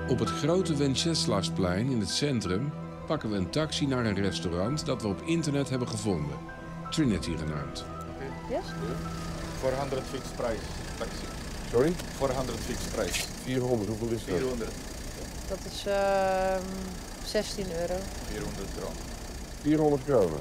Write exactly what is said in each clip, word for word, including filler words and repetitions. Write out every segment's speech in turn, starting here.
Op het grote Wenceslasplein in het centrum pakken we een taxi naar een restaurant dat we op internet hebben gevonden. Trinity genaamd. Yes? vierhonderd fixed price taxi. Sorry? vierhonderd fixed price. vierhonderd, hoeveel is dat? vierhonderd. Dat is uh, zestien euro. vierhonderd kroon. vierhonderd kronen? Ja.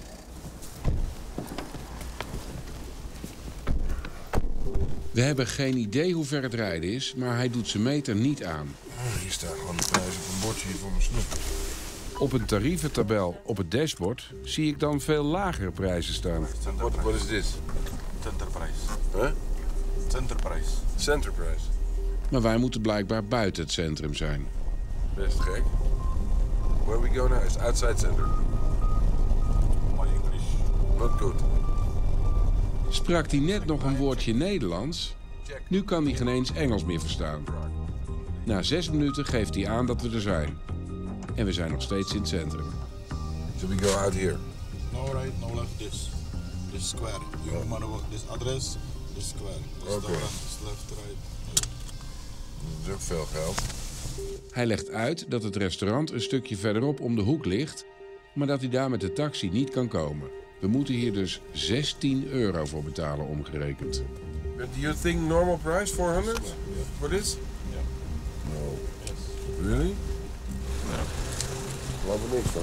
We hebben geen idee hoe ver het rijden is, maar hij doet zijn meter niet aan. Hier staat gewoon de prijs op een bordje voor mijn snoep. Op een tarieventabel op het dashboard zie ik dan veel lagere prijzen staan. What, what is this? Centerprijs. Huh? Centerprijs. Centerprijs. Maar wij moeten blijkbaar buiten het centrum zijn. Best gek. Where we go now is outside center. My English. Not good. Sprak hij net nog een woordje Nederlands? Nu kan hij geen eens Engels meer verstaan. Na zes minuten geeft hij aan dat we er zijn. En we zijn nog steeds in het centrum. So we go out here. No right, no left, this. This square. You want this address, this square. This Okay. door, this left, right. Dat is ook veel geld. Hij legt uit dat het restaurant een stukje verderop om de hoek ligt, maar dat hij daar met de taxi niet kan komen. We moeten hier dus zestien euro voor betalen omgerekend. Do you think normal price four hundred for this? Yeah. No. Yes. Really? Yeah. Geloof er niks van.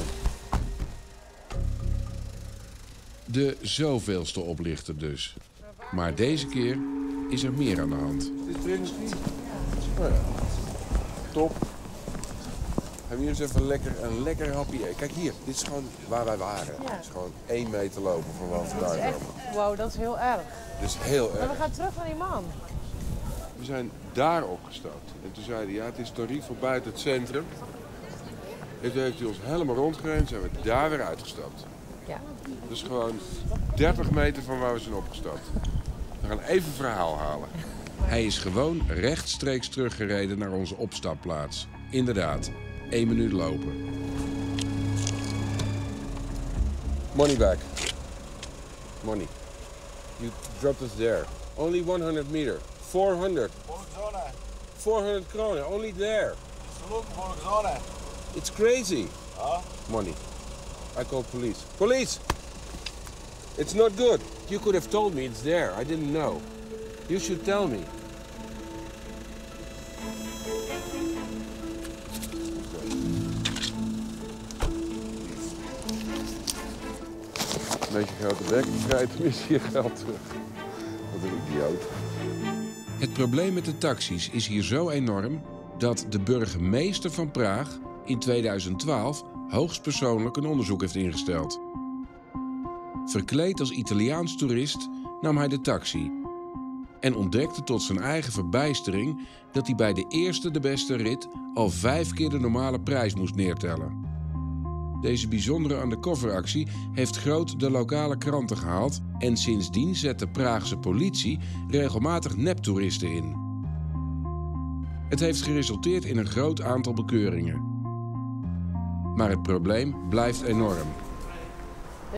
De zoveelste oplichter dus. Maar deze keer is er meer aan de hand. Dit is Trinity? Oh ja. Top. Gaan we hier eens even lekker, een lekker hapje eten. Kijk hier, dit is gewoon waar wij waren. Ja. Het is gewoon één meter lopen van waar we Dat is vandaan echt, komen. wow, dat is heel erg. Dus heel Maar erg. we gaan terug naar die man. We zijn daar opgestapt. En toen zei hij, ja, het is tarief voor buiten het centrum. En toen heeft hij ons helemaal rondgereden en zijn we daar weer uitgestapt. Ja. Dat is gewoon dertig meter van waar we zijn opgestapt. We gaan even een verhaal halen. Hij is gewoon rechtstreeks teruggereden naar onze opstapplaats. Inderdaad, één minuut lopen. Money back. Money. You dropped us there. Only one hundred meter. four hundred. Volkszone. four hundred kronen. Only there. Salon Volkszone. It's crazy. Huh? Money. I called police. Police! It's not good. You could have told me it's there. I didn't know. You should tell me. Met je grote bek krijg je tenminste je geld terug. Wat een idioot. Het probleem met de taxis is hier zo enorm dat de burgemeester van Praag in tweeduizend twaalf hoogstpersoonlijk een onderzoek heeft ingesteld. Verkleed als Italiaans toerist nam hij de taxi en ontdekte tot zijn eigen verbijstering dat hij bij de eerste de beste rit al vijf keer de normale prijs moest neertellen. Deze bijzondere undercoveractie heeft groot de lokale kranten gehaald en sindsdien zet de Praagse politie regelmatig neptoeristen in. Het heeft geresulteerd in een groot aantal bekeuringen. Maar het probleem blijft enorm.